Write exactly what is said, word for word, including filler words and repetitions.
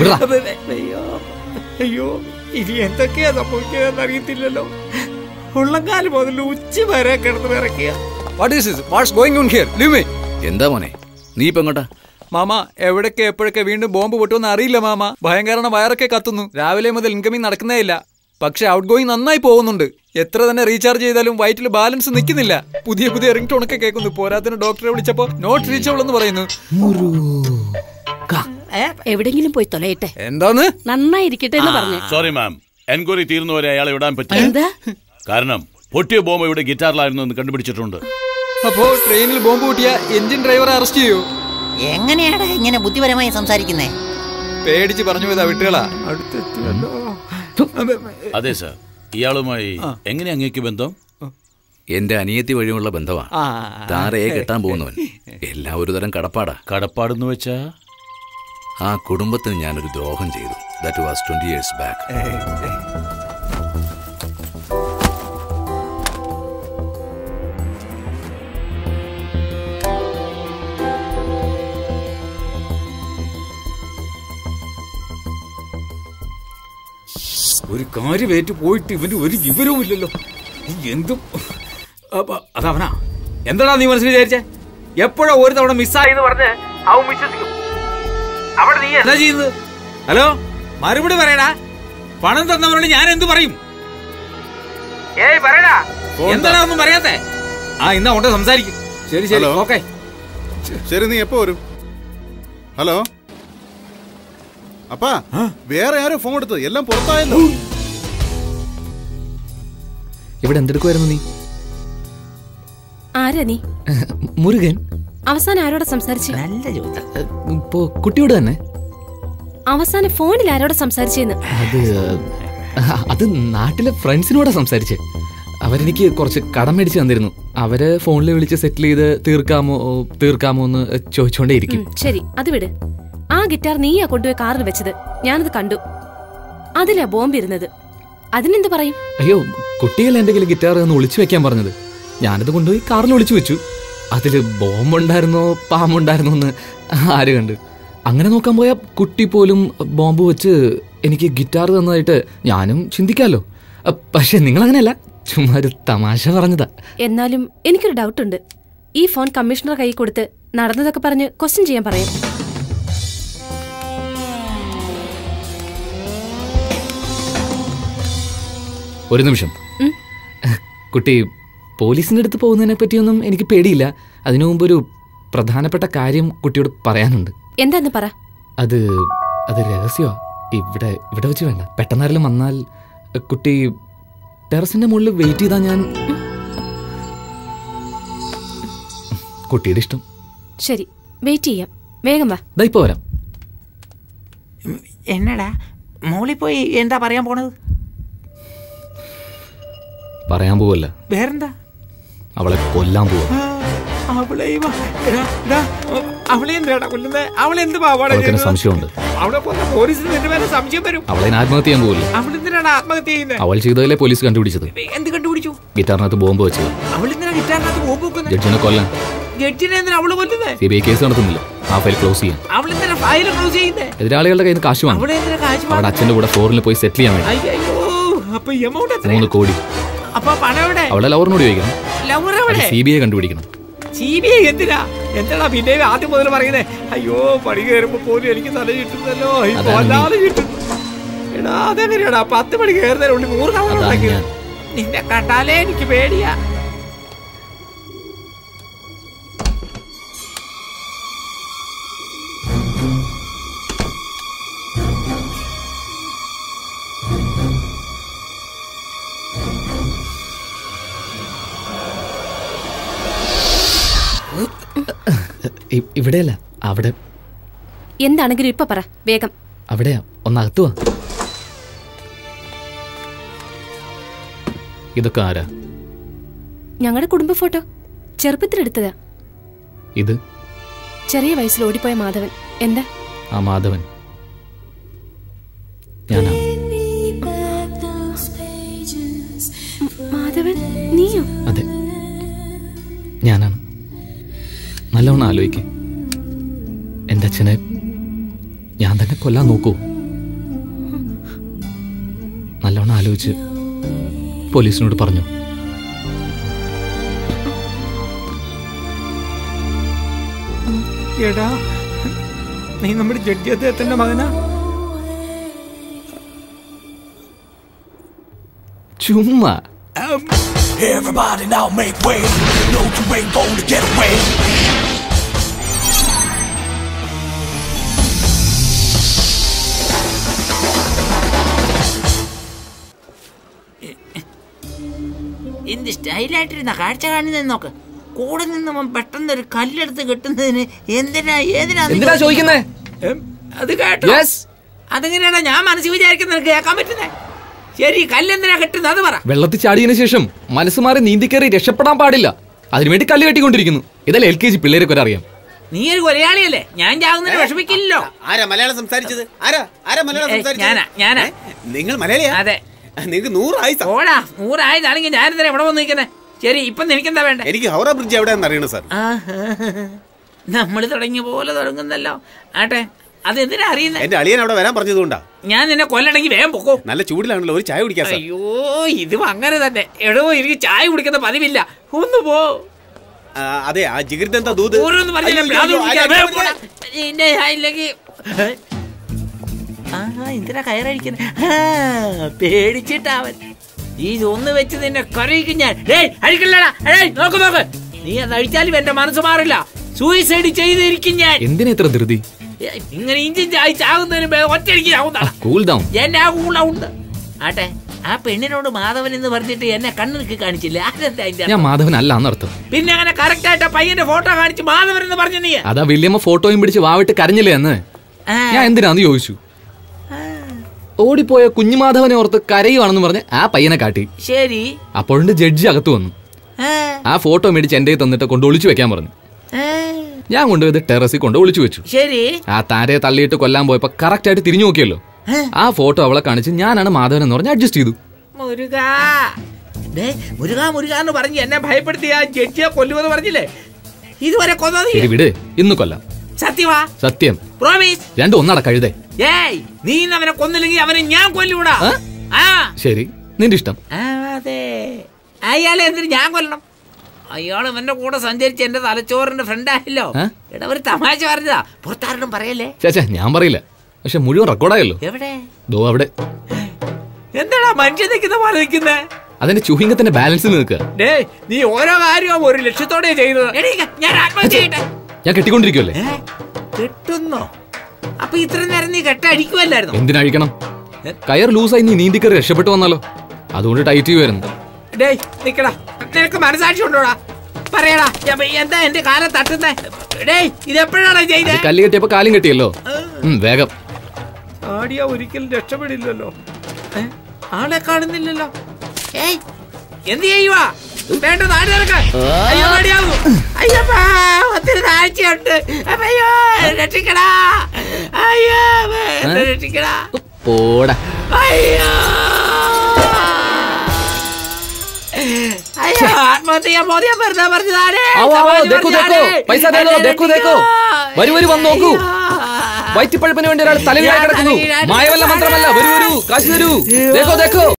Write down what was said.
അയ്യോ ഇനി എന്തൊക്കെയാ സംഭവിക്കുക അറിയത്തില്ലല്ലോ. ഉള്ളങ്കാലം മുതൽ ഉച്ച വരെ കിടന്ന് ഇറക്കിയ. എന്താ മോനെ നീ ഇപ്പൊ എങ്ങോട്ടാ? മാമ എവിടൊക്കെ എപ്പോഴൊക്കെ വീണ്ടും ബോംബ് പൊട്ടുമെന്ന് അറിയില്ല മാമ. ഭയങ്കര വയറൊക്കെ കത്തുന്നു. രാവിലെ മുതൽ ഇൻകമിങ് നടക്കുന്നേ ഇല്ല. പക്ഷെ ഔട്ട് ഗോയിങ് നന്നായി പോകുന്നുണ്ട്. എത്ര തന്നെ റീചാർജ് ചെയ്താലും വയറ്റിൽ ബാലൻസ് നിൽക്കുന്നില്ല. പുതിയ പുതിയ റിംഗ് ടോണൊക്കെ കേൾക്കുന്നു. പോരാത്തിന് ഡോക്ടറെ വിളിച്ചപ്പോ നോട്ട് റീച്ചബിൾ എന്ന് പറയുന്നു. എവിടെങ്കിലും പോയി തൊലയിട്ടെ. എന്താന്ന് നന്നായിരിക്കട്ടെ എന്ന് പറഞ്ഞു. സോറി മാം, എൻക്വയറി തീർന്നവരെ അയാളെ വിടാൻ പറ്റില്ല. കാരണം പൊട്ടിയ ബോംബ് ഇവിടെ ഗിറ്റാറിലായിരുന്നു എന്ന് കണ്ടുപിടിച്ചിട്ടുണ്ട്. അപ്പോ ട്രെയിനിൽ ബോംബ് പൊട്ടിയ എഞ്ചിൻ ഡ്രൈവറെ അറസ്റ്റ് ചെയ്യൂ. എങ്ങനെയാണ് ഇങ്ങനെ ബുദ്ധിപരമായി സംസാരിക്കുന്നേ? പേടിച്ച് പറഞ്ഞു പോയതാ വിട്ടുകളാ. അതെ സാർ, ഇയാളുമായി എങ്ങനെ അങ്ങേക്ക് ബന്ധം? എന്റെ അനിയത്തി വഴിയുള്ള ബന്ധമാണ്. താരയെ കെട്ടാൻ പോകുന്നവൻ. എല്ലാം ഒരു തരം കടപ്പാടാ. കടപ്പാടെന്ന് വെച്ചാ ആ കുടുംബത്തിന് ഞാനൊരു ദ്രോഹം ചെയ്തു. That was twenty years back. ഒരു കാര്യമേറ്റ് പോയിട്ട് ഇവന് ഒരു വിവരവും ഇല്ലല്ലോ. എന്തും അതവനാ. എന്താടാ നീ മനസ്സിൽ വിചാരിച്ചേ? എപ്പോഴാ ഒരു തവണ മിസ്സായെന്ന് പറഞ്ഞ് അവൻ വിശ്വസിക്കും. അവിടെ നീ എന്താ ചെയ്യുന്നത്? ഹലോ, മറുപടി പറയടാ. പണം തന്നവരോട് ഞാൻ എന്ത് പറയും? ഏയ് പറയടാ, എന്താടാ ഒന്നും പറയാത്തെ? ആ ഇന്നാ കൊണ്ട് സംസാരിക്കും. ശരി ശരി ഓക്കെ ശരി. നീ എപ്പോ വരും? ഹലോ അപ്പാ, വേറെ ആരോ ഫോൺ എടുത്തത്? എല്ലാം പുറത്തായല്ലോ. ഇവിടെ എന്തെടുക്കുമായിരുന്നു നീ? ആരാ നീ? മുരുകൻ. അവസാനം ആരോടെ സംസാരിച്ചു? നല്ല ചോദ്യം. ഇപ്പോ കുട്ടിയോട് തന്നെ. അവസാനം ഫോണിൽ ആരോടെ സംസാരിച്ചെന്ന്? അത് അത് നാട്ടിലെ ഫ്രണ്ട്സിനോടാ സംസാരിച്ചേ. അവരെനിക്ക് കുറച്ച് കടം മേടിച്ച് തന്നിരുന്നു. അവര് ഫോണിൽ വിളിച്ച് സെറ്റിൽ ചെയ്ത് തീർക്കാമോ തീർക്കാമോ എന്ന് ചോദിച്ചോണ്ടേ ഇരിക്കും. ശരി, അത് വിട്. ആ ഗിറ്റാർ നീയാ കൊണ്ടുപോയി കാറിൽ വെച്ചത്. ഞാനത് കണ്ടു. അതിലാ ബോംബ് ഇരുന്നത്. അതിനെന്ത് പറയും? അയ്യോ, കുട്ടികൾ എന്റെ കയ്യിൽ ഗിറ്റാർ ഒന്ന് ഒളിച്ചു വെക്കാൻ പറഞ്ഞത്. ഞാനത് കൊണ്ടുപോയി കാറിൽ ഒളിച്ചു വെച്ചു. അതില് ബോംബുണ്ടായിരുന്നോ പാമ്പുണ്ടായിരുന്നോ എന്ന് ആര് കണ്ട്? അങ്ങനെ നോക്കാൻ പോയാ കുട്ടി പോലും ബോംബ് വെച്ച് എനിക്ക് ഗിറ്റാർ തന്നതായിട്ട് ഞാനും ചിന്തിക്കാമല്ലോ. പക്ഷെ നിങ്ങളങ്ങനെയല്ല, ചുമ്മാ ഒരു തമാശ പറഞ്ഞതാ. എന്നാലും എനിക്കൊരു ഡൗട്ടുണ്ട്. ഈ ഫോൺ കമ്മീഷണർ കൈ കൊടുത്ത് നടന്നതൊക്കെ പറഞ്ഞ് ക്വസ്റ്റ്യൻ ചെയ്യാൻ പറയാം. ഒരു നിമിഷം. കുട്ടി പോലീസിന്റെ അടുത്ത് പോകുന്നതിനെ പറ്റിയൊന്നും എനിക്ക് പേടിയില്ല. അതിനു മുമ്പ് ഒരു പ്രധാനപ്പെട്ട കാര്യം കുട്ടിയോട് പറയാനുണ്ട്. എന്താന്ന് പറ. അത് അത് രഹസ്യമാ. ഇവിടെ ഇവിടെ വെച്ച് വേണ്ട. പെട്ടെന്നാരെങ്കിലും വന്നാൽ കുട്ടി ടെറസിന്റെ മുകളിൽ വെയിറ്റ് ചെയ്താ ഞാൻ. കുട്ടിയുടെ ഇഷ്ടം. ശരി, വെയിറ്റ് ചെയ്യാം. വേഗം വാ. ദാ ഇപ്പൊ വരാം. എന്നടാ മോളിൽ പോയി എന്താ പറയാൻ പോണത്? പറയാൻ പോവല്ല, വേറെന്താ? അവളെ കൊല്ലാൻ പോവാ. സംശയമുണ്ട്. അവളെ ആത്മഹത്യ ചെയ്യാൻ പോവില്ല. അവൾ ചെയ്തതല്ലേ പോലീസ് കണ്ടുപിടിച്ചത്. ഗിറ്റാറിനകത്ത് ബോംബ് വെച്ചത്. ജഡ്ജിനെ കൊല്ലാൻ. സി ബി ഐ കേസ് നടത്തുന്നില്ല. ആ ഫയൽ ക്ലോസ് ചെയ്യാൻ. എതിരാളികളുടെ കയ്യിൽ നിന്ന് കാശ് വാങ്ങും. അവിടെ അച്ഛന്റെ കൂടെ ഫോറിനിൽ പോയി സെറ്റിൽ ചെയ്യാൻ വേണ്ടി മൂന്ന് കോടി. അവളെ ലവറിനോട് ചോദിക്കണം. സി ബി ഐ കണ്ടുപിടിക്കണം. സി ബി ഐ എന്തിനാ? എന്താ പിന്നെ ആദ്യം മുതൽ പറയുന്നേ? അയ്യോ, പണി കയറുമ്പോ പോലും എനിക്ക് തല കിട്ടുന്നല്ലോ. എടാ അതെങ്ങനെയാടാ? പത്ത് മണി കയറുന്നതിനുള്ളിൽ നൂറ് തവണ നിന്നെ കണ്ടാലേ എനിക്ക് പേടിയാ. ഇവിടെയല്ല, അവിടെ. എന്താണെങ്കിലും ഇപ്പൊ പറ വേഗം. അവിടെയാ, ഒന്നകത്തു വാ. ഇതൊക്കെ ആരാ? ഞങ്ങളുടെ കുടുംബ ഫോട്ടോ. ചെറുപ്പത്തിലെടുത്തതാ. ഇത് ചെറിയ വയസ്സിൽ ഓടിപ്പോയ മാധവൻ. എന്താ? ആ മാധവൻ ഞാനാ. മാധവൻ നീയോ? അതെ, ഞാനാണ്. നല്ലവണ്ണം ആലോചിക്ക്. എൻ്റെ അച്ഛനെ ഞാൻ തന്നെ കൊല്ലാൻ നോക്കൂ. നല്ലോണം ആലോചിച്ച് പോലീസിനോട് പറഞ്ഞു. എടാ, നീ നമ്മുടെ ജഡ്ജി അദ്ദേഹത്തിന്റെ മകനാ? ചുമ്മാ. Everybody now make way. No, you ain't gonna get away. എന്ത് സ്റ്റൈലായിട്ടിരുന്ന കാഴ്ച കാണുന്നത് നോക്ക്. കൂടെ നിന്ന് പെട്ടെന്ന് ഒരു കല്ലെടുത്ത് കെട്ടുന്നതിന് എന്തിനാ ഏതിനാ ചോദിക്കുന്നേ? അത് കേട്ടോ? അതെങ്ങനെയാണോ ഞാൻ മനസ്സിൽ വിചാരിക്കുന്നത് കേൾക്കാൻ പറ്റുന്നേ? ശരി, കല്ലെന്തിനാ കെട്ടുന്നത് അത് പറ. വെള്ളത്തിൽ ചാടിയതിനു ശേഷം മനസ്സ് മാറി നീന്തി കയറി രക്ഷപ്പെടാൻ പാടില്ല. അതിനുവേണ്ടി കല്ല് കെട്ടിക്കൊണ്ടിരിക്കുന്നു. ഇതല്ല എൽ കെ ജി പിള്ളേരൊക്കെ അറിയാം. നീ ഒരു കൊലയാളിയല്ലേ? ഞാൻ ചാകുന്നതിന് വിഷമിക്കില്ലല്ലോ. ആരാ മലയാളം സംസാരിച്ചത്? ആരാ ആരാ മലയാളം സംസാരിച്ചത്? ഞാനാ ഞാനാ നിങ്ങൾ മലയാളിയാ? അതെ. നിങ്ങൾക്ക് നൂറായി ഓടാ, നൂറായതാണെങ്കിൽ ഞാനെന്തിനാ എവിടെ വന്ന് നിൽക്കുന്നത്? ശരി, ഇപ്പൊ എനിക്കെന്താ വേണ്ട? എനിക്ക് ഹൗറ ബ്രിഡ്ജ് എവിടെയാണെന്ന് അറിയണം സാർ. നമ്മൾ തുടങ്ങിയ പോലെ തുടങ്ങുന്നല്ലോ. ആട്ടെ, അതെന്തിനാ അറിയുന്നത്? എന്റെ അളിയൻ അവിടെ വരാൻ പറഞ്ഞതുകൊണ്ടാ. ഞാൻ നിന്നെ കൊല്ലണമെങ്കിൽ വേഗം പൊക്കോ. നല്ല ചൂടിലാണല്ലോ, ഒരു ചായ കുടിക്കാം. അയ്യോ, ഇതും അങ്ങനെ തന്നെ. എടോ, എനിക്ക് ചായ കുടിക്കുന്ന പതിവില്ല. ഒന്ന് പോ. അതെ, ആ ജിഗിർദന്താ ദൂത് എന്തിനാ കയറടിക്കുന്നത്? പേടിച്ചിട്ടാവൻ. ഇതൊന്ന് വെച്ച് നിന്നെ കരയിക്കും ഞാൻ. അഴിക്കില്ലടാ, നോക്ക് നോക്ക്. നീ അത് അഴിച്ചാലും എന്റെ മനസ്സ് മാറില്ല. സൂയിസൈഡ് ചെയ്തിരിക്കും ഞാൻ. എന്തിനാ ഇത്ര ധൃതി? ഇങ്ങനെ ഇഞ്ചിൻ ചായ ചാകുന്നതിന് ഒറ്റയടിക്ക് എന്നെ ആ കൂളുണ്ട്. ആട്ടെ, ആ പെണ്ണിനോട് മാധവൻ എന്ന് പറഞ്ഞിട്ട് എന്നെ കണ്ണുനിക്ക് കാണിച്ചില്ല. ഞാൻ മാധവൻ അല്ല എന്നർത്ഥം. പിന്നെ അങ്ങനെ കറക്റ്റ് ആയിട്ട് പയ്യന്റെ ഫോട്ടോ കാണിച്ച് മാധവൻ എന്ന് പറഞ്ഞു നീ? അതാ വല്യമ്മ ഫോട്ടോയും പിടിച്ച് വാവിട്ട് കരഞ്ഞില്ലേ എന്ന്. ഞാൻ എന്തിനാന്ന് ചോദിച്ചു. ഓടിപ്പോയ കുഞ്ഞുമാധവനെ ഓർത്ത് കരയുവാണെന്ന് പറഞ്ഞ് ആ പയ്യനെ കാട്ടി. ശരി, അപ്പോഴുണ്ട് ജഡ്ജി അകത്ത് വന്നു. ആ ഫോട്ടോ മേടിച്ച് എന്റെ തന്നിട്ട് കൊണ്ട് ഒളിച്ചു വെക്കാൻ പറഞ്ഞു. ഞാൻ കൊണ്ടുപോയത് ടെറസിൽ കൊണ്ട് ഒളിച്ചു വെച്ചു. ശരി, ആ താരയെ തള്ളിയിട്ട് കൊല്ലാൻ പോയപ്പോ കറക്റ്റ് ആയിട്ട് തിരിഞ്ഞു നോക്കിയല്ലോ. ആ ഫോട്ടോ അവളെ കാണിച്ച് ഞാനാണ് മാധവൻ എന്ന് പറഞ്ഞ് അഡ്ജസ്റ്റ് ചെയ്തു. മുരുകാ മുരുകാ മുരുകാ എന്ന് പറഞ്ഞ് എന്നെ ഭയപ്പെടുത്തി ആ ജഡ്ജിയെ കൊല്ലുമെന്ന് പറഞ്ഞില്ലേ? ഇതുവരെ കൊന്നത് വിട്, ഇന്ന് കൊല്ലാം. സത്യവാ? സത്യം. പ്രോമിസ്? രണ്ടും ഒന്നട കഴുതേ. ഏയ്, നീ അവനെ കൊന്നില്ലെങ്കിൽ അവനെ ഞാൻ കൊല്ലൂടാ. ശരി, നിന്റെ ഇഷ്ടം. അതെ, അയാളെ എന്തിന് ഞാൻ കൊല്ലണം? അയാൾ എന്റെ കൂടെ സഞ്ചരിച്ച് എന്റെ തലച്ചോറിന്റെ ഫ്രണ്ട് ആയല്ലോ. എടാ, ഒരു തമാശ പറഞ്ഞതാ, പുറത്താരോടും പറയല്ലേ. ചേച്ചാ, ഞാൻ പറയില്ല. പക്ഷെ മുഴുവൻ റെക്കോർഡായല്ലോ. എവിടെ? ദോ അവിടെ. എന്താടാ മനുഷ്യ നിൽക്കുന്ന പോലെ നിൽക്കുന്നേ? അതിന്റെ ചുഹിംഗത്തിന്റെ ബാലൻസ് നിൽക്കുക. നീ ഓരോ കാര്യവും ഒരു ലക്ഷ്യത്തോടെ ചെയ്തത്. ഞാൻ ആത്മഹത്യ ചെയ്യട്ടെ? ഞാൻ കെട്ടിക്കൊണ്ടിരിക്കുവല്ലേ. കെട്ടുന്നോ? അപ്പൊ ഇത്ര നേരം നീ കെട്ടടിക്കുമല്ലായിരുന്നു? എന്തിനഴിക്കണം? കയർ ലൂസായി നീ നീന്തിക്കറി രക്ഷപ്പെട്ടു വന്നാലോ, അതുകൊണ്ട് ടൈറ്റ് ചെയ്യുമായിരുന്നു. ഡേയ് നിക്കടാ, നിനക്ക് മനസാക്ഷി ഉണ്ടോടാ? പറയടാ, എന്താ എന്റെ കാലം തട്ടുന്നേ? ഡേയ്, ഇതെപ്പോഴാണ് ചെയ്തത്? കല്ല് കെട്ടിയപ്പോ കാലും കെട്ടിയല്ലോ. വേഗം. ആടിയ ഒരിക്കലും രക്ഷപ്പെടില്ലല്ലോ. ആളെ കാണുന്നില്ലല്ലോ. ഏയ്, എന്ത് ചെയ്യുവാ? വേണ്ട, നാട് നടക്ക. അയ്യോ, മടിയാവൂ. അയ്യപ്പാ, ഒത്തിരി താഴ്ചയുണ്ട്. അയ്യോ, രക്ഷിക്കടാ. അയ്യോ, രക്ഷിക്കടാ. പോടാ. അയ്യോ, അയ്യോ, ആത്മഹത്യ മോദിയാ വെറുതെ പറഞ്ഞതാണ്. പൈസ വരൂ വരൂ, വന്ന് നോക്കൂ. വയറ്റിപ്പഴുപ്പിന് വേണ്ടി ഒരാൾ തലയിൽ കിടക്കുന്നു. മായവല്ല, മാത്രമല്ല. വരൂ വരൂ, കാശ് തരൂ. ദേഖോ ദേഖോ.